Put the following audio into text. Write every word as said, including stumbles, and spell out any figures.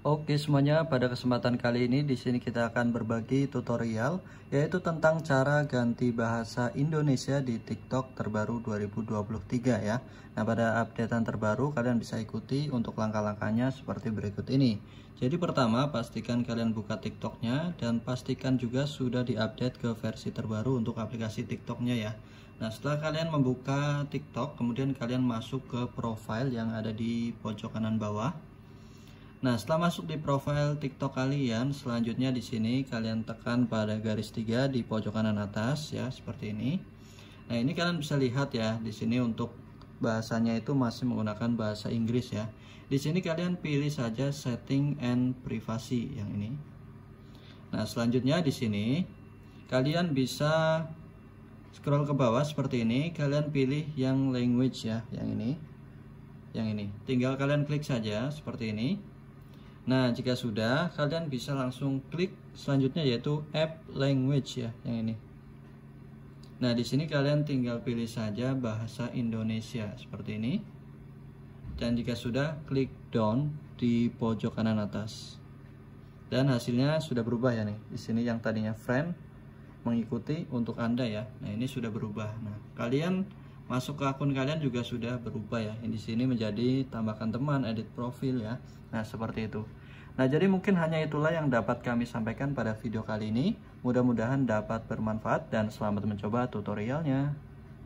Oke semuanya, pada kesempatan kali ini di sini kita akan berbagi tutorial yaitu tentang cara ganti bahasa Indonesia di TikTok terbaru dua ribu dua puluh tiga ya. Nah, pada updatean terbaru kalian bisa ikuti untuk langkah-langkahnya seperti berikut ini. Jadi pertama, pastikan kalian buka TikToknya dan pastikan juga sudah diupdate ke versi terbaru untuk aplikasi TikToknya ya. Nah, setelah kalian membuka TikTok, kemudian kalian masuk ke profile yang ada di pojok kanan bawah. Nah, setelah masuk di profil TikTok kalian, selanjutnya di sini kalian tekan pada garis tiga di pojok kanan atas ya, seperti ini. Nah, ini kalian bisa lihat ya, di sini untuk bahasanya itu masih menggunakan bahasa Inggris ya. Di sini kalian pilih saja setting and privacy yang ini. Nah, selanjutnya di sini kalian bisa scroll ke bawah seperti ini, kalian pilih yang language ya, yang ini. Yang ini. Tinggal kalian klik saja seperti ini. Nah, jika sudah, kalian bisa langsung klik selanjutnya yaitu app language ya, yang ini. Nah, di sini kalian tinggal pilih saja bahasa Indonesia seperti ini. Dan jika sudah, klik down di pojok kanan atas. Dan hasilnya sudah berubah ya nih. Di sini yang tadinya friend mengikuti untuk Anda ya. Nah, ini sudah berubah. Nah, kalian masuk ke akun kalian juga sudah berubah ya. Ini di sini menjadi tambahkan teman, edit profil ya. Nah, seperti itu. Nah, jadi mungkin hanya itulah yang dapat kami sampaikan pada video kali ini. Mudah-mudahan dapat bermanfaat dan selamat mencoba tutorialnya.